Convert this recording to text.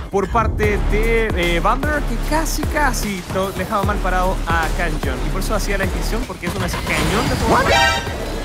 por parte de Wanderer, que casi lo dejaba mal parado a Canyon. Y por eso hacía la distinción, porque es una cañón de jugador.